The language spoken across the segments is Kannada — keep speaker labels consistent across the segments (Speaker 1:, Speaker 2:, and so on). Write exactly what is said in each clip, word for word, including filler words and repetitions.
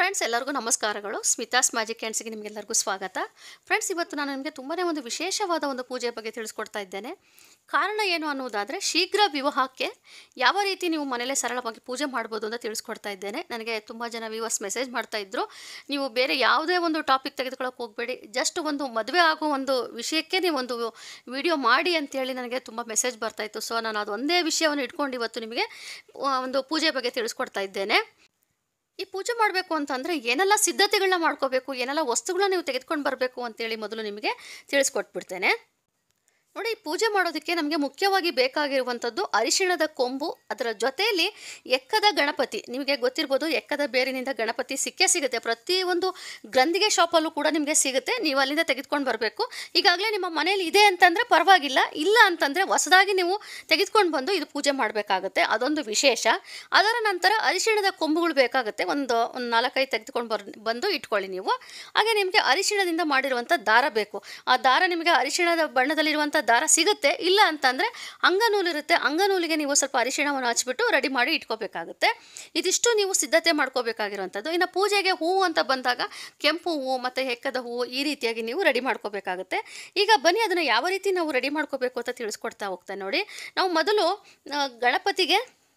Speaker 1: ಫ್ರೆಂಡ್ಸ್ ಎಲ್ಲರಿಗೂ ನಮಸ್ಕಾರಗಳು. ಸ್ಮಿತಾಸ್ ಮ್ಯಾಜಿಕ್ ಹ್ಯಾಂಡ್ಸ್ಗೆ ನಿಮಗೆಲ್ಲರಿಗೂ ಸ್ವಾಗತ. ಫ್ರೆಂಡ್ಸ್, ಇವತ್ತು ನಾನು ನಿಮಗೆ ತುಂಬಾ ಒಂದು ವಿಶೇಷವಾದ ಒಂದು ಪೂಜೆ ಬಗ್ಗೆ ತಿಳಿಸ್ಕೊಡ್ತಾ ಇದ್ದೇನೆ. ಕಾರಣ ಏನು ಅನ್ನೋದಾದರೆ, ಶೀಘ್ರ ವಿವಾಹಕ್ಕೆ ಯಾವ ರೀತಿ ನೀವು ಮನೆಯಲ್ಲೇ ಸರಳವಾಗಿ ಪೂಜೆ ಮಾಡ್ಬೋದು ಅಂತ ತಿಳಿಸ್ಕೊಡ್ತಾ ಇದ್ದೇನೆ. ನನಗೆ ತುಂಬ ಜನ ವ್ಯೂವರ್ಸ್ ಮೆಸೇಜ್ ಮಾಡ್ತಾ ಇದ್ರು, ನೀವು ಬೇರೆ ಯಾವುದೇ ಒಂದು ಟಾಪಿಕ್ ತೆಗೆದುಕೊಳ್ಳೋಕೆ ಹೋಗಬೇಡಿ, ಜಸ್ಟ್ ಒಂದು ಮದುವೆ ಆಗೋ ಒಂದು ವಿಷಯಕ್ಕೆ ನೀವು ಒಂದು ವಿಡಿಯೋ ಮಾಡಿ ಅಂತೇಳಿ ನನಗೆ ತುಂಬ ಮೆಸೇಜ್ ಬರ್ತಾಯಿತ್ತು. ಸೊ ನಾನು ಅದು ಒಂದೇ ವಿಷಯವನ್ನು ಇಟ್ಕೊಂಡು ಇವತ್ತು ನಿಮಗೆ ಒಂದು ಪೂಜೆ ಬಗ್ಗೆ ತಿಳಿಸ್ಕೊಡ್ತಾ ಇದ್ದೇನೆ. ಈ ಪೂಜೆ ಮಾಡಬೇಕು ಅಂತಂದರೆ ಏನೆಲ್ಲ ಸಿದ್ಧತೆಗಳನ್ನ ಮಾಡ್ಕೋಬೇಕು, ಏನೆಲ್ಲ ವಸ್ತುಗಳನ್ನ ನೀವು ತೆಗೆದುಕೊಂಡು ಬರಬೇಕು ಅಂತೇಳಿ ಮೊದಲು ನಿಮಗೆ ತಿಳಿಸ್ಕೊಟ್ಬಿಡ್ತೇನೆ. ನೋಡಿ, ಈ ಪೂಜೆ ಮಾಡೋದಕ್ಕೆ ನಮಗೆ ಮುಖ್ಯವಾಗಿ ಬೇಕಾಗಿರುವಂಥದ್ದು ಅರಿಶಿಣದ ಕೊಂಬು, ಅದರ ಜೊತೆಯಲ್ಲಿ ಎಕ್ಕದ ಗಣಪತಿ. ನಿಮಗೆ ಗೊತ್ತಿರ್ಬೋದು, ಎಕ್ಕದ ಬೇರಿನಿಂದ ಗಣಪತಿ ಸಿಕ್ಕೇ ಸಿಗುತ್ತೆ. ಪ್ರತಿಯೊಂದು ಗ್ರಂಥಿಗೆ ಶಾಪಲ್ಲೂ ಕೂಡ ನಿಮಗೆ ಸಿಗುತ್ತೆ. ನೀವು ಅಲ್ಲಿಂದ ತೆಗೆದುಕೊಂಡು ಬರಬೇಕು. ಈಗಾಗಲೇ ನಿಮ್ಮ ಮನೇಲಿ ಇದೆ ಅಂತಂದರೆ ಪರವಾಗಿಲ್ಲ, ಇಲ್ಲ ಅಂತಂದರೆ ಹೊಸದಾಗಿ ನೀವು ತೆಗೆದುಕೊಂಡು ಬಂದು ಇದು ಪೂಜೆ ಮಾಡಬೇಕಾಗುತ್ತೆ. ಅದೊಂದು ವಿಶೇಷ. ಅದರ ನಂತರ ಅರಿಶಿಣದ ಕೊಂಬುಗಳು ಬೇಕಾಗುತ್ತೆ. ಒಂದು ಒಂದು ನಾಲ್ಕೈದು ತೆಗೆದುಕೊಂಡು ಬರ್ ಬಂದು ಇಟ್ಕೊಳ್ಳಿ ನೀವು. ಹಾಗೆ ನಿಮಗೆ ಅರಿಶಿಣದಿಂದ ಮಾಡಿರುವಂಥ ದಾರ ಬೇಕು. ಆ ದಾರ ನಿಮಗೆ ಅರಿಶಿಣದ ಬಣ್ಣದಲ್ಲಿರುವಂಥ ದಾರ ಸಿಗುತ್ತೆ. ಇಲ್ಲ ಅಂತಂದರೆ ಅಂಗನೂಲು ಇರುತ್ತೆ, ಅಂಗನೂಲಿಗೆ ನೀವು ಸ್ವಲ್ಪ ಅರಿಶಿಣವನ್ನು ಹಚ್ಬಿಟ್ಟು ರೆಡಿ ಮಾಡಿ ಇಟ್ಕೋಬೇಕಾಗುತ್ತೆ. ಇದಿಷ್ಟು ನೀವು ಸಿದ್ಧತೆ ಮಾಡ್ಕೋಬೇಕಾಗಿರುವಂಥದ್ದು. ಇನ್ನು ಪೂಜೆಗೆ ಹೂವು ಅಂತ ಬಂದಾಗ ಕೆಂಪು ಹೂವು ಮತ್ತು ಎಕ್ಕದ ಹೂವು ಈ ರೀತಿಯಾಗಿ ನೀವು ರೆಡಿ ಮಾಡ್ಕೋಬೇಕಾಗುತ್ತೆ. ಈಗ ಬನ್ನಿ, ಅದನ್ನು ಯಾವ ರೀತಿ ನಾವು ರೆಡಿ ಮಾಡ್ಕೋಬೇಕು ಅಂತ ತಿಳಿಸ್ಕೊಡ್ತಾ ಹೋಗ್ತೇನೆ. ನೋಡಿ, ನಾವು ಮೊದಲು ಗಣಪತಿಗೆ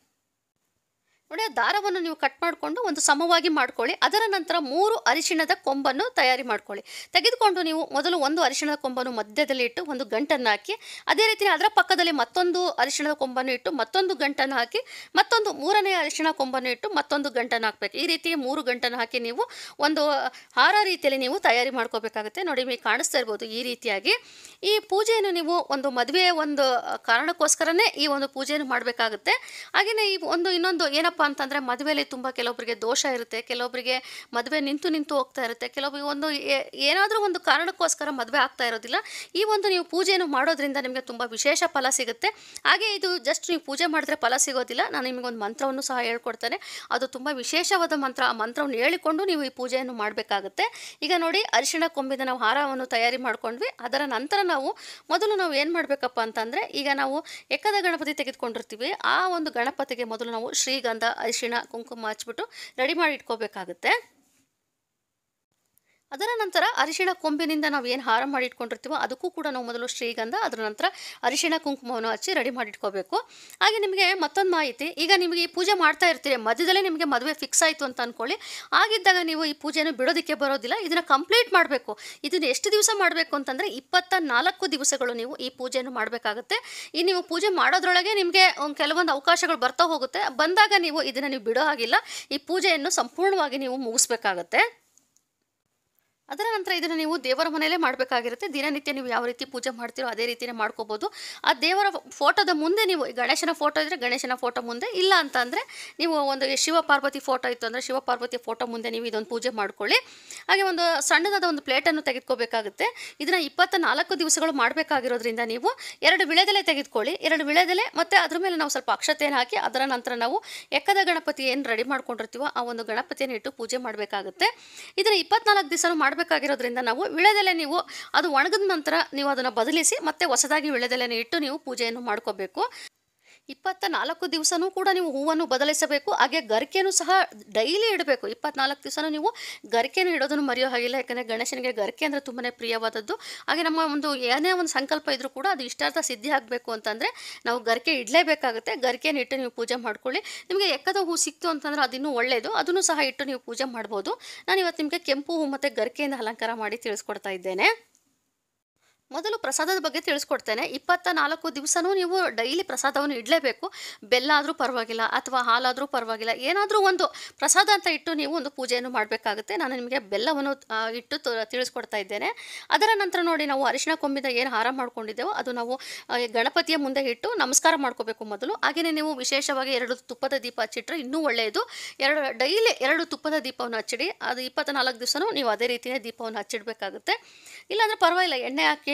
Speaker 1: ನೋಡಿ ಆ ದಾರವನ್ನು ನೀವು ಕಟ್ ಮಾಡಿಕೊಂಡು ಒಂದು ಸಮವಾಗಿ ಮಾಡ್ಕೊಳ್ಳಿ. ಅದರ ನಂತರ ಮೂರು ಅರಿಶಿಣದ ಕೊಂಬನ್ನು ತಯಾರಿ ಮಾಡ್ಕೊಳ್ಳಿ. ತೆಗೆದುಕೊಂಡು ನೀವು ಮೊದಲು ಒಂದು ಅರಿಶಿಣದ ಕೊಂಬನ್ನು ಮಧ್ಯದಲ್ಲಿ ಇಟ್ಟು ಒಂದು ಗಂಟನ್ನು ಹಾಕಿ, ಅದೇ ರೀತಿ ಅದರ ಪಕ್ಕದಲ್ಲಿ ಮತ್ತೊಂದು ಅರಿಶಿಣದ ಕೊಂಬನ್ನು ಇಟ್ಟು ಮತ್ತೊಂದು ಗಂಟನ್ನು ಹಾಕಿ, ಮತ್ತೊಂದು ಮೂರನೇ ಅರಿಶಿಣ ಕೊಂಬನ್ನು ಇಟ್ಟು ಮತ್ತೊಂದು ಗಂಟನ್ನು ಹಾಕಬೇಕು. ಈ ರೀತಿ ಮೂರು ಗಂಟನ್ನು ಹಾಕಿ ನೀವು ಒಂದು ಹಾರ ರೀತಿಯಲ್ಲಿ ನೀವು ತಯಾರಿ ಮಾಡ್ಕೋಬೇಕಾಗುತ್ತೆ. ನೋಡಿ, ನಿಮಗೆ ಕಾಣಿಸ್ತಾ ಇರ್ಬೋದು ಈ ರೀತಿಯಾಗಿ. ಈ ಪೂಜೆಯನ್ನು ನೀವು ಒಂದು ಮದುವೆಯ ಒಂದು ಕಾರಣಕ್ಕೋಸ್ಕರನೇ ಈ ಒಂದು ಪೂಜೆಯನ್ನು ಮಾಡಬೇಕಾಗುತ್ತೆ. ಹಾಗೆಯೇ ಈ ಒಂದು ಇನ್ನೊಂದು ಏನಪ್ಪ ಅಂತಂದರೆ, ಮದುವೆಯಲ್ಲಿ ತುಂಬ ಕೆಲವೊಬ್ಬರಿಗೆ ದೋಷ ಇರುತ್ತೆ, ಕೆಲವೊಬ್ಬರಿಗೆ ಮದುವೆ ನಿಂತು ನಿಂತು ಹೋಗ್ತಾ ಇರುತ್ತೆ, ಕೆಲವೊಬ್ಬರಿಗೆ ಒಂದು ಏನಾದರೂ ಒಂದು ಕಾರಣಕ್ಕೋಸ್ಕರ ಮದುವೆ ಆಗ್ತಾ ಇರೋದಿಲ್ಲ. ಈ ಒಂದು ನೀವು ಪೂಜೆಯನ್ನು ಮಾಡೋದ್ರಿಂದ ನಿಮಗೆ ತುಂಬ ವಿಶೇಷ ಫಲ ಸಿಗುತ್ತೆ. ಹಾಗೆ ಇದು ಜಸ್ಟ್ ನೀವು ಪೂಜೆ ಮಾಡಿದ್ರೆ ಫಲ ಸಿಗೋದಿಲ್ಲ. ನಾನು ನಿಮಗೊಂದು ಮಂತ್ರವನ್ನು ಸಹ ಹೇಳ್ಕೊಡ್ತೇನೆ. ಅದು ತುಂಬ ವಿಶೇಷವಾದ ಮಂತ್ರ. ಆ ಮಂತ್ರವನ್ನು ಹೇಳಿಕೊಂಡು ನೀವು ಈ ಪೂಜೆಯನ್ನು ಮಾಡಬೇಕಾಗುತ್ತೆ. ಈಗ ನೋಡಿ, ಅರಿಶಿಣ ಕೊಂಬಿದ ನಾವು ಹಾರವನ್ನು ತಯಾರಿ ಮಾಡ್ಕೊಂಡ್ವಿ. ಅದರ ನಂತರ ನಾವು ಮೊದಲು ನಾವು ಏನು ಮಾಡಬೇಕಪ್ಪ ಅಂತಂದರೆ, ಈಗ ನಾವು ಎಕ್ಕದ ಗಣಪತಿ ತೆಗೆದುಕೊಂಡಿರ್ತೀವಿ. ಆ ಒಂದು ಗಣಪತಿಗೆ ಮೊದಲು ನಾವು ಶ್ರೀಗಂಧ, ಅರಿಶಿಣ, ಕುಂಕುಮ ಹಚ್ಬಿಟ್ಟು ರೆಡಿ ಮಾಡಿ ಇಟ್ಕೋಬೇಕಾಗುತ್ತೆ. ಅದರ ನಂತರ ಅರಿಶಿಣ ಕೊಂಬಿನಿಂದ ನಾವು ಏನು ಹಾರ ಮಾಡಿ ಇಟ್ಕೊಂಡಿರ್ತೀವೋ ಅದಕ್ಕೂ ಕೂಡ ನಾವು ಮೊದಲು ಶ್ರೀಗಂಧ, ಅದರ ನಂತರ ಅರಿಶಿಣ ಕುಂಕುಮವನ್ನು ಹಚ್ಚಿ ರೆಡಿ ಮಾಡಿ ಇಟ್ಕೋಬೇಕು. ಹಾಗೆ ನಿಮಗೆ ಮತ್ತೊಂದು ಮಾಹಿತಿ, ಈಗ ನಿಮಗೆ ಈ ಪೂಜೆ ಮಾಡ್ತಾ ಇರ್ತೀರಿ, ಮಧ್ಯದಲ್ಲೇ ನಿಮಗೆ ಮದುವೆ ಫಿಕ್ಸ್ ಆಯಿತು ಅಂತ ಅಂದ್ಕೊಳ್ಳಿ. ಆಗಿದ್ದಾಗ ನೀವು ಈ ಪೂಜೆಯನ್ನು ಬಿಡೋದಕ್ಕೆ ಬರೋದಿಲ್ಲ, ಇದನ್ನು ಕಂಪ್ಲೀಟ್ ಮಾಡಬೇಕು. ಇದನ್ನು ಎಷ್ಟು ದಿವಸ ಮಾಡಬೇಕು ಅಂತಂದರೆ ಇಪ್ಪತ್ತ ನಾಲ್ಕು ದಿವಸಗಳು ನೀವು ಈ ಪೂಜೆಯನ್ನು ಮಾಡಬೇಕಾಗುತ್ತೆ. ಈ ನೀವು ಪೂಜೆ ಮಾಡೋದ್ರೊಳಗೆ ನಿಮಗೆ ಕೆಲವೊಂದು ಅವಕಾಶಗಳು ಬರ್ತಾ ಹೋಗುತ್ತೆ. ಬಂದಾಗ ನೀವು ಇದನ್ನು ನೀವು ಬಿಡೋ ಹಾಗಿಲ್ಲ, ಈ ಪೂಜೆಯನ್ನು ಸಂಪೂರ್ಣವಾಗಿ ನೀವು ಮುಗಿಸ್ಬೇಕಾಗತ್ತೆ. ಅದರ ನಂತರ ಇದನ್ನು ನೀವು ದೇವರ ಮನೆಯಲ್ಲೇ ಮಾಡಬೇಕಾಗಿರುತ್ತೆ. ದಿನನಿತ್ಯ ನೀವು ಯಾವ ರೀತಿ ಪೂಜೆ ಮಾಡ್ತೀರೋ ಅದೇ ರೀತಿಯೇ ಮಾಡ್ಕೋಬೋದು. ಆ ದೇವರ ಫೋಟೋದ ಮುಂದೆ ನೀವು, ಗಣೇಶನ ಫೋಟೋ ಇದ್ದರೆ ಗಣೇಶನ ಫೋಟೋ ಮುಂದೆ, ಇಲ್ಲ ಅಂತ ಅಂದರೆ ನೀವು ಒಂದು ಶಿವ ಪಾರ್ವತಿ ಫೋಟೋ ಇತ್ತು ಅಂದರೆ ಶಿವ ಪಾರ್ವತಿ ಫೋಟೋ ಮುಂದೆ ನೀವು ಇದೊಂದು ಪೂಜೆ ಮಾಡ್ಕೊಳ್ಳಿ. ಹಾಗೆ ಒಂದು ಸಣ್ಣದಾದ ಒಂದು ಪ್ಲೇಟನ್ನು ತೆಗೆದುಕೋಬೇಕಾಗುತ್ತೆ. ಇದನ್ನು ಇಪ್ಪತ್ತ ನಾಲ್ಕು ದಿವಸಗಳು ಮಾಡಬೇಕಾಗಿರೋದ್ರಿಂದ ನೀವು ಎರಡು ವಿಳೆದೆಲೆ ತೆಗೆದುಕೊಳ್ಳಿ. ಎರಡು ವಿಳೆದೆಲೆ ಮತ್ತು ಅದ್ರ ಮೇಲೆ ನಾವು ಸ್ವಲ್ಪ ಅಕ್ಷತೆಯನ್ನು ಹಾಕಿ, ಅದರ ನಂತರ ನಾವು ಎಕ್ಕದ ಗಣಪತಿ ಏನು ರೆಡಿ ಮಾಡ್ಕೊಂಡಿರ್ತೀವೋ ಆ ಒಂದು ಗಣಪತಿಯನ್ನು ಇಟ್ಟು ಪೂಜೆ ಮಾಡಬೇಕಾಗುತ್ತೆ. ಇದನ್ನು ಇಪ್ಪತ್ನಾಲ್ಕು ದಿವಸ ಮಾಡಿ ಬೇಕಾಗಿರೋದ್ರಿಂದ ನಾವು ವಿಳೆದೆಲೆ ನೀವು ಅದು ಒಣಗಿದ ನಂತರ ನೀವು ಅದನ್ನು ಬದಲಿಸಿ ಮತ್ತೆ ಹೊಸದಾಗಿ ವಿಳೆದೆಲೆನ ಇಟ್ಟು ನೀವು ಪೂಜೆಯನ್ನು ಮಾಡ್ಕೋಬೇಕು. ಇಪ್ಪತ್ತ ನಾಲ್ಕು ದಿವಸನೂ ಕೂಡ ನೀವು ಹೂವನ್ನು ಬದಲಿಸಬೇಕು. ಹಾಗೆ ಗರಿಕೆನೂ ಸಹ ಡೈಲಿ ಇಡಬೇಕು. ಇಪ್ಪತ್ನಾಲ್ಕು ದಿವಸನೂ ನೀವು ಗರಿಕೆನೂ ಇಡೋದನ್ನು ಮರೆಯೋ ಹಾಗಿಲ್ಲ. ಯಾಕಂದರೆ ಗಣೇಶನಿಗೆ ಗರಿಕೆ ಅಂದರೆ ತುಂಬಾ ಪ್ರಿಯವಾದದ್ದು. ಹಾಗೆ ನಮ್ಮ ಒಂದು ಏನೇ ಒಂದು ಸಂಕಲ್ಪ ಇದ್ದರೂ ಕೂಡ ಅದು ಇಷ್ಟಾರ್ಥ ಸಿದ್ಧಿ ಆಗಬೇಕು ಅಂತಂದರೆ ನಾವು ಗರಿಕೆ ಇಡಲೇಬೇಕಾಗುತ್ತೆ. ಗರಿಕೆನ ಇಟ್ಟು ನೀವು ಪೂಜೆ ಮಾಡ್ಕೊಳ್ಳಿ. ನಿಮಗೆ ಎಕ್ಕದ ಹೂ ಸಿಕ್ತು ಅಂತಂದರೆ ಅದಿನ್ನೂ ಒಳ್ಳೆಯದು, ಅದನ್ನು ಸಹ ಇಟ್ಟು ನೀವು ಪೂಜೆ ಮಾಡ್ಬೋದು. ನಾನು ಇವತ್ತು ನಿಮಗೆ ಕೆಂಪು ಹೂ ಮತ್ತು ಗರಿಕೆಯಿಂದ ಅಲಂಕಾರ ಮಾಡಿ ತಿಳಿಸ್ಕೊಡ್ತಾ ಇದ್ದೇನೆ. ಮೊದಲು ಪ್ರಸಾದದ ಬಗ್ಗೆ ತಿಳಿಸ್ಕೊಡ್ತೇನೆ. ಇಪ್ಪತ್ತ ನಾಲ್ಕು ದಿವಸನೂ ನೀವು ಡೈಲಿ ಪ್ರಸಾದವನ್ನು ಇಡಲೇಬೇಕು. ಬೆಲ್ಲ ಆದರೂ ಪರವಾಗಿಲ್ಲ ಅಥವಾ ಹಾಲಾದರೂ ಪರವಾಗಿಲ್ಲ, ಏನಾದರೂ ಒಂದು ಪ್ರಸಾದ ಅಂತ ಇಟ್ಟು ನೀವು ಒಂದು ಪೂಜೆಯನ್ನು ಮಾಡಬೇಕಾಗುತ್ತೆ. ನಾನು ನಿಮಗೆ ಬೆಲ್ಲವನ್ನು ಇಟ್ಟು ತಿಳಿಸ್ಕೊಡ್ತಾ ಇದ್ದೇನೆ. ಅದರ ನಂತರ ನೋಡಿ, ನಾವು ಅರಿಶಿಣ ಕೊಂಬಿದ ಏನು ಹಾರ ಮಾಡ್ಕೊಂಡಿದ್ದೇವೋ ಅದು ನಾವು ಗಣಪತಿಯ ಮುಂದೆ ಇಟ್ಟು ನಮಸ್ಕಾರ ಮಾಡ್ಕೋಬೇಕು ಮೊದಲು. ಹಾಗೆಯೇ ನೀವು ವಿಶೇಷವಾಗಿ ಎರಡು ತುಪ್ಪದ ದೀಪ ಹಚ್ಚಿಟ್ರೆ ಇನ್ನೂ ಒಳ್ಳೆಯದು. ಎರಡು ಡೈಲಿ ಎರಡು ತುಪ್ಪದ ದೀಪವನ್ನು ಹಚ್ಚಿಡಿ. ಅದು ಇಪ್ಪತ್ತ ನಾಲ್ಕು ದಿವಸನೂ ನೀವು ಅದೇ ರೀತಿಯೇ ದೀಪವನ್ನು ಹಚ್ಚಿಡಬೇಕಾಗುತ್ತೆ. ಇಲ್ಲಾಂದರೆ ಪರವಾಗಿಲ್ಲ, ಎಣ್ಣೆ ಹಾಕಿ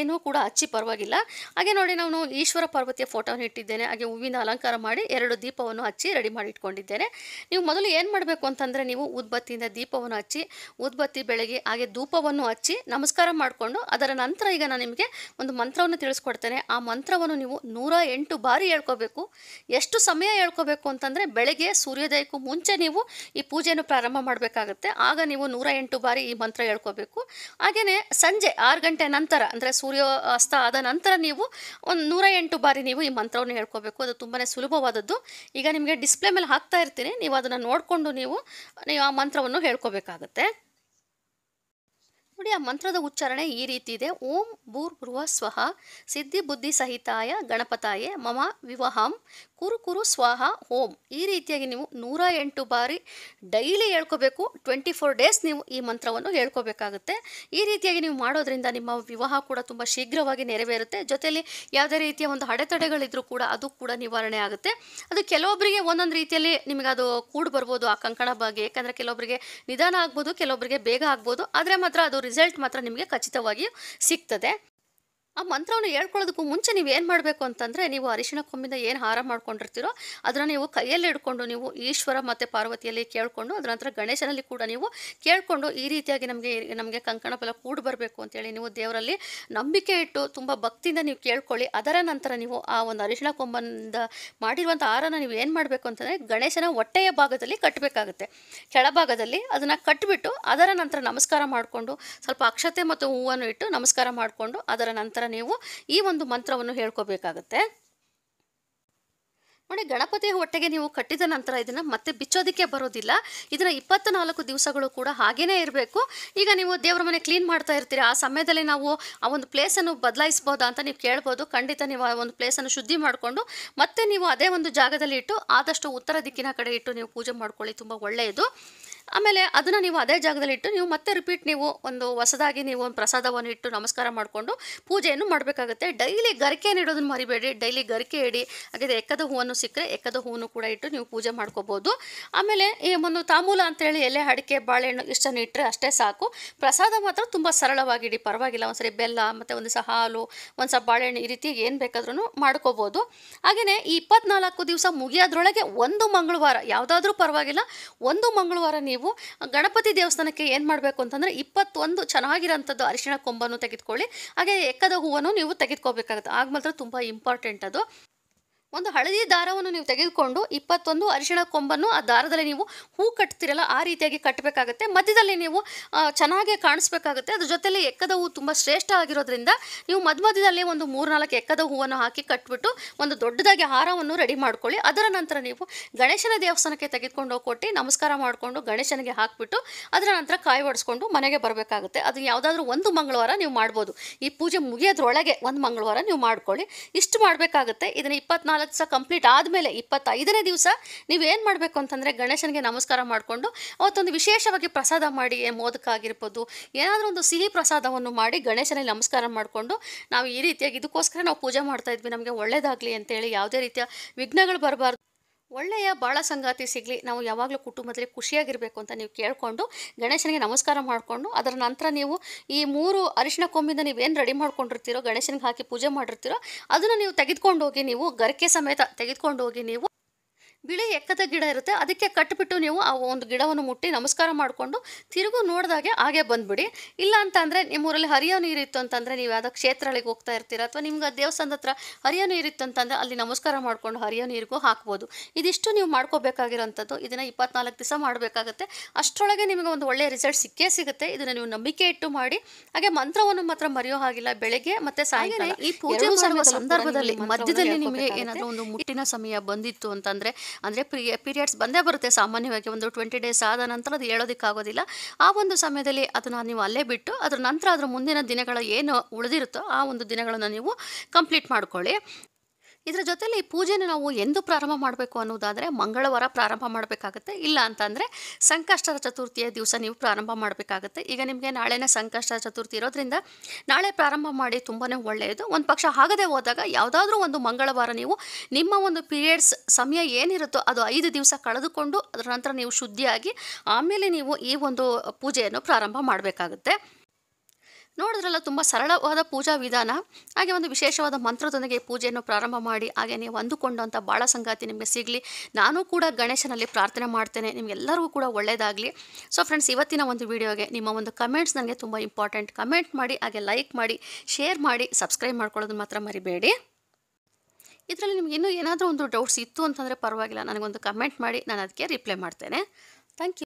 Speaker 1: ಏನೂ ಕೂಡ ಹಚ್ಚಿ ಪರವಾಗಿಲ್ಲ. ಹಾಗೆ ನೋಡಿ ನಾನು ಈಶ್ವರ ಪಾರ್ವತಿಯ ಫೋಟೋನ ಇಟ್ಟಿದ್ದೇನೆ. ಹಾಗೆ ಹೂವಿನ ಅಲಂಕಾರ ಮಾಡಿ ಎರಡು ದೀಪವನ್ನು ಹಚ್ಚಿ ರೆಡಿ ಮಾಡಿ ಇಟ್ಕೊಂಡಿದ್ದೇನೆ. ನೀವು ಮೊದಲು ಏನು ಮಾಡಬೇಕು ಅಂತಂದರೆ, ನೀವು ಉದ್ಬತ್ತಿಯಿಂದ ದೀಪವನ್ನು ಹಚ್ಚಿ, ಉದ್ಬತ್ತಿ ಬೆಳಗ್ಗೆ ಹಾಗೆ ಧೂಪವನ್ನು ಹಚ್ಚಿ ನಮಸ್ಕಾರ ಮಾಡಿಕೊಂಡು, ಅದರ ನಂತರ ಈಗ ನಾನು ನಿಮಗೆ ಒಂದು ಮಂತ್ರವನ್ನು ತಿಳಿಸ್ಕೊಡ್ತೇನೆ. ಆ ಮಂತ್ರವನ್ನು ನೀವು ನೂರ ಎಂಟು ಬಾರಿ ಹೇಳ್ಕೋಬೇಕು. ಎಷ್ಟು ಸಮಯ ಹೇಳ್ಕೋಬೇಕು ಅಂತಂದರೆ, ಬೆಳಗ್ಗೆ ಸೂರ್ಯೋದಯಕ್ಕೂ ಮುಂಚೆ ನೀವು ಈ ಪೂಜೆಯನ್ನು ಪ್ರಾರಂಭ ಮಾಡಬೇಕಾಗುತ್ತೆ. ಆಗ ನೀವು ನೂರ ಎಂಟು ಬಾರಿ ಈ ಮಂತ್ರ ಹೇಳ್ಕೋಬೇಕು. ಹಾಗೆಯೇ ಸಂಜೆ ಆರು ಗಂಟೆ ನಂತರ ಅಂದರೆ ಸೂರ್ಯ ಅಸ್ತ ಆದ ನಂತರ ನೀವು ಒಂದು ನೂರ ಎಂಟು ಬಾರಿ ನೀವು ಈ ಮಂತ್ರವನ್ನು ಹೇಳ್ಕೋಬೇಕು. ಅದು ತುಂಬಾ ಸುಲಭವಾದದ್ದು. ಈಗ ನಿಮಗೆ ಡಿಸ್ಪ್ಲೇ ಮೇಲೆ ಹಾಕ್ತಾ ಇರ್ತೀನಿ, ನೀವು ಅದನ್ನು ನೋಡಿಕೊಂಡು ನೀವು ನೀವು ಆ ಮಂತ್ರವನ್ನು ಹೇಳ್ಕೋಬೇಕಾಗತ್ತೆ. ನೋಡಿ, ಆ ಮಂತ್ರದ ಉಚ್ಚಾರಣೆ ಈ ರೀತಿ ಇದೆ. ಓಂ ಭೂರ್ಭುವ ಸ್ವಹ ಸಿದ್ಧಿ ಬುದ್ಧಿ ಸಹಿತಾಯ ಗಣಪತಾಯೇ ಮಮ ವಿವಹಂ ಕುರು ಕುರು ಸ್ವಾಹ ಓಂ. ಈ ರೀತಿಯಾಗಿ ನೀವು ನೂರ ಎಂಟು ಬಾರಿ ಡೈಲಿ ಹೇಳ್ಕೋಬೇಕು. ಟ್ವೆಂಟಿ ಫೋರ್ ಡೇಸ್ ನೀವು ಈ ಮಂತ್ರವನ್ನು ಹೇಳ್ಕೋಬೇಕಾಗುತ್ತೆ. ಈ ರೀತಿಯಾಗಿ ನೀವು ಮಾಡೋದ್ರಿಂದ ನಿಮ್ಮ ವಿವಾಹ ಕೂಡ ತುಂಬ ಶೀಘ್ರವಾಗಿ ನೆರವೇರುತ್ತೆ. ಜೊತೆಯಲ್ಲಿ ಯಾವುದೇ ರೀತಿಯ ಒಂದು ಅಡೆತಡೆಗಳಿದ್ರೂ ಕೂಡ ಅದು ಕೂಡ ನಿವಾರಣೆ ಆಗುತ್ತೆ. ಅದು ಕೆಲವೊಬ್ಬರಿಗೆ ಒಂದೊಂದು ರೀತಿಯಲ್ಲಿ ನಿಮಗೆ ಅದು ಕೂಡ ಬರ್ಬೋದು ಆ ಕಂಕಣ ಬಗ್ಗೆ. ಯಾಕಂದರೆ ಕೆಲವೊಬ್ಬರಿಗೆ ನಿಧಾನ ಆಗ್ಬೋದು, ಕೆಲವೊಬ್ಬರಿಗೆ ಬೇಗ ಆಗ್ಬೋದು. ಆದರೆ ಮಾತ್ರ ಅದು ರಿಸಲ್ಟ್ ಮಾತ್ರ ನಿಮಗೆ ಖಚಿತವಾಗಿ ಸಿಗ್ತದೆ. ಆ ಮಂತ್ರವನ್ನು ಹೇಳ್ಕೊಳ್ಳೋದಕ್ಕೂ ಮುಂಚೆ ನೀವು ಏನು ಮಾಡಬೇಕು ಅಂತಂದರೆ, ನೀವು ಅರಿಶಿಣ ಕೊಂಬಿಂದ ಏನು ಹಾರ ಮಾಡ್ಕೊಂಡಿರ್ತೀರೋ ಅದನ್ನು ನೀವು ಕೈಯಲ್ಲಿ ಹಿಡ್ಕೊಂಡು ನೀವು ಈಶ್ವರ ಮತ್ತು ಪಾರ್ವತಿಯಲ್ಲಿ ಕೇಳಿಕೊಂಡು, ಅದರ ನಂತರ ಗಣೇಶನಲ್ಲಿ ಕೂಡ ನೀವು ಕೇಳಿಕೊಂಡು, ಈ ರೀತಿಯಾಗಿ ನಮಗೆ ನಮಗೆ ಕಂಕಣ ಫಲ ಕೂಡಿ ಬರಬೇಕು ಅಂತೇಳಿ ನೀವು ದೇವರಲ್ಲಿ ನಂಬಿಕೆ ಇಟ್ಟು ತುಂಬ ಭಕ್ತಿಯಿಂದ ನೀವು ಕೇಳ್ಕೊಳ್ಳಿ. ಅದರ ನಂತರ ನೀವು ಆ ಒಂದು ಅರಿಶಿಣ ಕೊಂಬಿಂದ ಮಾಡಿರುವಂಥ ಹಾರನ ನೀವು ಏನು ಮಾಡಬೇಕು ಅಂತಂದರೆ, ಗಣೇಶನ ಹೊಟ್ಟೆಯ ಭಾಗದಲ್ಲಿ ಕಟ್ಟಬೇಕಾಗುತ್ತೆ. ಕೆಳಭಾಗದಲ್ಲಿ ಅದನ್ನು ಕಟ್ಟಿಬಿಟ್ಟು ಅದರ ನಂತರ ನಮಸ್ಕಾರ ಮಾಡಿಕೊಂಡು, ಸ್ವಲ್ಪ ಅಕ್ಷತೆ ಮತ್ತು ಹೂವನ್ನು ಇಟ್ಟು ನಮಸ್ಕಾರ ಮಾಡಿಕೊಂಡು, ಅದರ ನಂತರ ನೀವು ಈ ಒಂದು ಮಂತ್ರವನ್ನು ಹೇಳ್ಕೋಬೇಕಾಗತ್ತೆ. ನೋಡಿ, ಗಣಪತಿ ಹೊಟ್ಟೆಗೆ ನೀವು ಕಟ್ಟಿದ ನಂತರ ಇದನ್ನು ಮತ್ತೆ ಬಿಚ್ಚೋದಕ್ಕೆ ಬರೋದಿಲ್ಲ. ಇದನ್ನು ಇಪ್ಪತ್ತ ನಾಲ್ಕು ದಿವಸಗಳು ಕೂಡ ಹಾಗೇ ಇರಬೇಕು. ಈಗ ನೀವು ದೇವರ ಮನೆ ಕ್ಲೀನ್ ಮಾಡ್ತಾ ಇರ್ತೀರಿ, ಆ ಸಮಯದಲ್ಲಿ ನಾವು ಆ ಒಂದು ಪ್ಲೇಸನ್ನು ಬದಲಾಯಿಸ್ಬೋದಾ ಅಂತ ನೀವು ಕೇಳ್ಬೋದು. ಖಂಡಿತ ನೀವು ಆ ಒಂದು ಪ್ಲೇಸನ್ನು ಶುದ್ಧಿ ಮಾಡಿಕೊಂಡು ಮತ್ತೆ ನೀವು ಅದೇ ಒಂದು ಜಾಗದಲ್ಲಿ ಇಟ್ಟು, ಆದಷ್ಟು ಉತ್ತರ ದಿಕ್ಕಿನ ಕಡೆ ಇಟ್ಟು ನೀವು ಪೂಜೆ ಮಾಡ್ಕೊಳ್ಳಿ, ತುಂಬ ಒಳ್ಳೆಯದು. ಆಮೇಲೆ ಅದನ್ನು ನೀವು ಅದೇ ಜಾಗದಲ್ಲಿ ಇಟ್ಟು ನೀವು ಮತ್ತೆ ರಿಪೀಟ್ ನೀವು ಒಂದು ಹೊಸದಾಗಿ ನೀವು ಒಂದು ಪ್ರಸಾದವನ್ನು ಇಟ್ಟು ನಮಸ್ಕಾರ ಮಾಡಿಕೊಂಡು ಪೂಜೆಯನ್ನು ಮಾಡಬೇಕಾಗುತ್ತೆ. ಡೈಲಿ ಗರಿಕೆಯನ್ನು ಇಡೋದನ್ನು ಮರಿಬೇಡಿ. ಡೈಲಿ ಗರಿಕೆ ಇಡಿ. ಹಾಗೆ ಎಕ್ಕದ ಹೂವನ್ನು ಸಿಕ್ಕರೆ ಎಕ್ಕದ ಹೂವನ್ನು ಕೂಡ ಇಟ್ಟು ನೀವು ಪೂಜೆ ಮಾಡ್ಕೋಬೋದು. ಆಮೇಲೆ ಈ ಒಂದು ತಾಂಬೂಲ ಅಂತೇಳಿ ಎಲೆ, ಅಡಿಕೆ, ಬಾಳೆಹಣ್ಣು ಇಷ್ಟನ್ನು ಇಟ್ಟರೆ ಅಷ್ಟೇ ಸಾಕು. ಪ್ರಸಾದ ಮಾತ್ರ ತುಂಬ ಸರಳವಾಗಿಡಿ, ಪರವಾಗಿಲ್ಲ. ಒಂದ್ಸರಿ ಬೆಲ್ಲ ಮತ್ತು ಒಂದು ಸಹ ಹಾಲು, ಒಂದು ಸಹ ಬಾಳೆಹಣ್ಣು, ಈ ರೀತಿ ಏನು ಬೇಕಾದ್ರೂ ಮಾಡ್ಕೋಬೋದು. ಹಾಗೆಯೇ ಈ ಇಪ್ಪತ್ನಾಲ್ಕು ದಿವಸ ಮುಗಿಯೋದ್ರೊಳಗೆ ಒಂದು ಮಂಗಳವಾರ ಯಾವುದಾದ್ರೂ ಪರವಾಗಿಲ್ಲ, ಒಂದು ಮಂಗಳವಾರ ನೀವು ಗಣಪತಿ ದೇವಸ್ಥಾನಕ್ಕೆ ಏನು ಮಾಡಬೇಕು ಅಂತಂದರೆ, ಇಪ್ಪತ್ತೊಂದು ಚೆನ್ನಾಗಿರೋಂಥದ್ದು ಅರಿಶಿಣ ಕೊಂಬನ್ನು ತೆಗೆದುಕೊಳ್ಳಿ. ಹಾಗೆ ಎಕ್ಕದ ಹೂವನ್ನು ನೀವು ತೆಗೆದುಕೋಬೇಕಾಗುತ್ತೆ. ಆಗ ಮಾತ್ರ ತುಂಬ ಇಂಪಾರ್ಟೆಂಟ್ ಅದು. ಒಂದು ಹಳದಿ ದಾರವನ್ನು ನೀವು ತೆಗೆದುಕೊಂಡು ಇಪ್ಪತ್ತೊಂದು ಅರಿಶಿಣ ಕೊಂಬನ್ನು ಆ ದಾರದಲ್ಲಿ ನೀವು ಹೂ ಕಟ್ತಿರಲ್ಲ ಆ ರೀತಿಯಾಗಿ ಕಟ್ಟಬೇಕಾಗುತ್ತೆ. ಮಧ್ಯದಲ್ಲಿ ನೀವು ಚೆನ್ನಾಗಿ ಕಾಣಿಸ್ಬೇಕಾಗುತ್ತೆ. ಅದ್ರ ಜೊತೆಲಿ ಎಕ್ಕದ ಹೂ ತುಂಬ ಶ್ರೇಷ್ಠ ಆಗಿರೋದ್ರಿಂದ ನೀವು ಮಧ್ಯ ಮಧ್ಯದಲ್ಲಿ ಒಂದು ಮೂರು ನಾಲ್ಕು ಎಕ್ಕದ ಹೂವನ್ನು ಹಾಕಿ ಕಟ್ಬಿಟ್ಟು ಒಂದು ದೊಡ್ಡದಾಗಿ ಹಾರವನ್ನು ರೆಡಿ ಮಾಡ್ಕೊಳ್ಳಿ. ಅದರ ನಂತರ ನೀವು ಗಣೇಶನ ದೇವಸ್ಥಾನಕ್ಕೆ ತೆಗೆದುಕೊಂಡು ಹೋಗಿ ಕೊಟ್ಟು ನಮಸ್ಕಾರ ಮಾಡಿಕೊಂಡು ಗಣೇಶನಿಗೆ ಹಾಕಿಬಿಟ್ಟು ಅದರ ನಂತರ ಕಾಯಿ ಹೊಡೆಸ್ಕೊಂಡು ಮನೆಗೆ ಬರಬೇಕಾಗುತ್ತೆ. ಅದು ಯಾವುದಾದ್ರೂ ಒಂದು ಮಂಗಳವಾರ ನೀವು ಮಾಡ್ಬೋದು. ಈ ಪೂಜೆ ಮುಗಿಯೋದ್ರೊಳಗೆ ಒಂದು ಮಂಗಳವಾರ ನೀವು ಮಾಡ್ಕೊಳ್ಳಿ. ಇಷ್ಟು ಮಾಡಬೇಕಾಗುತ್ತೆ. ಇದನ್ನು ಇಪ್ಪತ್ನಾಲ್ಕು ದಿವಸ ಕಂಪ್ಲೀಟ್ ಆದಮೇಲೆ ಇಪ್ಪತ್ತೈದನೇ ದಿವಸ ನೀವೇನು ಮಾಡಬೇಕು ಅಂತಂದರೆ, ಗಣೇಶನಿಗೆ ನಮಸ್ಕಾರ ಮಾಡಿಕೊಂಡು ಅವತ್ತೊಂದು ವಿಶೇಷವಾಗಿ ಪ್ರಸಾದ ಮಾಡಿ, ಮೋದಕ ಆಗಿರ್ಬೋದು, ಏನಾದರೂ ಒಂದು ಸಿಹಿ ಪ್ರಸಾದವನ್ನು ಮಾಡಿ ಗಣೇಶನಲ್ಲಿ ನಮಸ್ಕಾರ ಮಾಡಿಕೊಂಡು, ನಾವು ಈ ರೀತಿಯಾಗಿ ಇದಕ್ಕೋಸ್ಕರ ನಾವು ಪೂಜೆ ಮಾಡ್ತಾ ಇದ್ವಿ, ನಮಗೆ ಒಳ್ಳೆಯದಾಗಲಿ ಅಂತೇಳಿ, ಯಾವುದೇ ರೀತಿಯ ವಿಘ್ನಗಳು ಬರಬಾರ್ದು, ಒಳ್ಳೆಯ ಬಾಳ ಸಂಗಾತಿ ಸಿಗಲಿ, ನಾವು ಯಾವಾಗಲೂ ಕುಟುಂಬದಲ್ಲಿ ಖುಷಿಯಾಗಿರಬೇಕು ಅಂತ ನೀವು ಕೇಳಿಕೊಂಡು ಗಣೇಶನಿಗೆ ನಮಸ್ಕಾರ ಮಾಡಿಕೊಂಡು, ಅದರ ನಂತರ ನೀವು ಈ ಮೂರು ಅರಿಶಿಣ ಕೊಂಬಿಂದ ನೀವೇನು ರೆಡಿ ಮಾಡ್ಕೊಂಡಿರ್ತೀರೋ, ಗಣೇಶನಿಗೆ ಹಾಕಿ ಪೂಜೆ ಮಾಡಿರ್ತೀರೋ, ಅದನ್ನು ನೀವು ತೆಗೆದುಕೊಂಡು ಹೋಗಿ, ನೀವು ಗರಿಕೆ ಸಮೇತ ತೆಗೆದುಕೊಂಡು ಹೋಗಿ ನೀವು ಬಿಳಿ ಎಕ್ಕದ ಗಿಡ ಇರುತ್ತೆ ಅದಕ್ಕೆ ಕಟ್ಟಿಬಿಟ್ಟು ನೀವು ಆ ಒಂದು ಗಿಡವನ್ನು ಮುಟ್ಟಿ ನಮಸ್ಕಾರ ಮಾಡಿಕೊಂಡು ತಿರುಗು ನೋಡಿದಾಗೆ ಹಾಗೆ ಬಂದುಬಿಡಿ. ಇಲ್ಲ ಅಂತಂದರೆ ನಿಮ್ಮೂರಲ್ಲಿ ಹರಿಯೋ ನೀರಿತ್ತು ಅಂತಂದರೆ, ನೀವು ಯಾವುದೋ ಕ್ಷೇತ್ರಗಳಿಗೆ ಹೋಗ್ತಾ ಇರ್ತೀರ ಅಥವಾ ನಿಮ್ಗೆ ದೇವಸ್ಥಾನದ ಹತ್ರ ಹರಿಯೋ ನೀರಿತ್ತು ಅಂತಂದರೆ ಅಲ್ಲಿ ನಮಸ್ಕಾರ ಮಾಡಿಕೊಂಡು ಹರಿಯೋ ನೀರಿಗೂ ಹಾಕ್ಬೋದು. ಇದಿಷ್ಟು ನೀವು ಮಾಡ್ಕೋಬೇಕಾಗಿರೋಂಥದ್ದು. ಇದನ್ನು ಇಪ್ಪತ್ನಾಲ್ಕು ದಿವಸ ಮಾಡಬೇಕಾಗುತ್ತೆ. ಅಷ್ಟರೊಳಗೆ ನಿಮಗೆ ಒಂದು ಒಳ್ಳೆಯ ರಿಸಲ್ಟ್ ಸಿಕ್ಕೇ ಸಿಗುತ್ತೆ. ಇದನ್ನು ನೀವು ನಂಬಿಕೆ ಇಟ್ಟು ಮಾಡಿ. ಹಾಗೆ ಮಂತ್ರವನ್ನು ಮಾತ್ರ ಮರೆಯೋ ಹಾಗಿಲ್ಲ. ಬೆಳಗ್ಗೆ ಮತ್ತು ಸಾಯಂಕಾಲ ಈ ಪೂಜೆ ಮಾಡುವ ಸಂದರ್ಭದಲ್ಲಿ ಮಧ್ಯದಲ್ಲಿ ನಿಮಗೆ ಏನಾದರೂ ಒಂದು ಮುಟ್ಟಿನ ಸಮಯ ಬಂದಿತ್ತು ಅಂತಂದರೆ, ಅಂದರೆ ಪ್ರಿ ಪೀರಿಯಡ್ಸ್ ಬಂದೇ ಬರುತ್ತೆ ಸಾಮಾನ್ಯವಾಗಿ. ಒಂದು ಟ್ವೆಂಟಿ ಡೇಸ್ ಆದ ನಂತರ ಅದು ಹೇಳೋದಕ್ಕಾಗೋದಿಲ್ಲ. ಆ ಒಂದು ಸಮಯದಲ್ಲಿ ಅದನ್ನು ನೀವು ಅಲ್ಲೇ ಬಿಟ್ಟು ಅದರ ನಂತರ ಅದರ ಮುಂದಿನ ದಿನಗಳ ಏನು ಉಳಿದಿರುತ್ತೋ ಆ ಒಂದು ದಿನಗಳನ್ನು ನೀವು ಕಂಪ್ಲೀಟ್ ಮಾಡ್ಕೊಳ್ಳಿ. ಇದರ ಜೊತೆಲಿ ಈ ಪೂಜೆನ ನಾವು ಎಂದು ಪ್ರಾರಂಭ ಮಾಡಬೇಕು ಅನ್ನೋದಾದರೆ ಮಂಗಳವಾರ ಪ್ರಾರಂಭ ಮಾಡಬೇಕಾಗುತ್ತೆ. ಇಲ್ಲ ಅಂತಂದರೆ ಸಂಕಷ್ಟರ ಚತುರ್ಥಿಯ ದಿವಸ ನೀವು ಪ್ರಾರಂಭ ಮಾಡಬೇಕಾಗುತ್ತೆ. ಈಗ ನಿಮಗೆ ನಾಳೆನೇ ಸಂಕಷ್ಟ ಚತುರ್ಥಿ ಇರೋದ್ರಿಂದ ನಾಳೆ ಪ್ರಾರಂಭ ಮಾಡಿ, ತುಂಬಾ ಒಳ್ಳೆಯದು. ಒಂದು ಪಕ್ಷ ಆಗದೆ ಹೋದಾಗ ಯಾವುದಾದ್ರೂ ಒಂದು ಮಂಗಳವಾರ ನೀವು ನಿಮ್ಮ ಒಂದು ಪೀರಿಯಡ್ಸ್ ಸಮಯ ಏನಿರುತ್ತೋ ಅದು ಐದು ದಿವಸ ಕಳೆದುಕೊಂಡು ಅದರ ನಂತರ ನೀವು ಶುದ್ಧಿಯಾಗಿ ಆಮೇಲೆ ನೀವು ಈ ಒಂದು ಪೂಜೆಯನ್ನು ಪ್ರಾರಂಭ ಮಾಡಬೇಕಾಗುತ್ತೆ. ನೋಡಿದ್ರಲ್ಲ, ತುಂಬ ಸರಳವಾದ ಪೂಜಾ ವಿಧಾನ, ಹಾಗೆ ಒಂದು ವಿಶೇಷವಾದ ಮಂತ್ರದೊಂದಿಗೆ ಪೂಜೆಯನ್ನು ಪ್ರಾರಂಭ ಮಾಡಿ ಹಾಗೆ ನೀವು ಅಂದುಕೊಂಡಂಥ ಬಾಳ ಸಂಗಾತಿ ನಿಮಗೆ ಸಿಗಲಿ. ನಾನು ಕೂಡ ಗಣೇಶನಲ್ಲಿ ಪ್ರಾರ್ಥನೆ ಮಾಡ್ತೇನೆ, ನಿಮಗೆಲ್ಲರಿಗೂ ಕೂಡ ಒಳ್ಳೆಯದಾಗಲಿ. ಸೊ ಫ್ರೆಂಡ್ಸ್, ಇವತ್ತಿನ ಒಂದು ವಿಡಿಯೋಗೆ ನಿಮ್ಮ ಒಂದು ಕಮೆಂಟ್ಸ್ ನನಗೆ ತುಂಬ ಇಂಪಾರ್ಟೆಂಟ್. ಕಮೆಂಟ್ ಮಾಡಿ, ಹಾಗೆ ಲೈಕ್ ಮಾಡಿ, ಶೇರ್ ಮಾಡಿ, ಸಬ್ಸ್ಕ್ರೈಬ್ ಮಾಡ್ಕೊಳ್ಳೋದನ್ನ ಮಾತ್ರ ಮರಿಬೇಡಿ. ಇದರಲ್ಲಿ ನಿಮ್ಗೆ ಇನ್ನೂ ಏನಾದರೂ ಒಂದು ಡೌಟ್ಸ್ ಇತ್ತು ಅಂತಂದರೆ ಪರವಾಗಿಲ್ಲ, ನನಗೊಂದು ಕಮೆಂಟ್ ಮಾಡಿ, ನಾನು ಅದಕ್ಕೆ ರಿಪ್ಲೈ ಮಾಡ್ತೇನೆ. Thank you.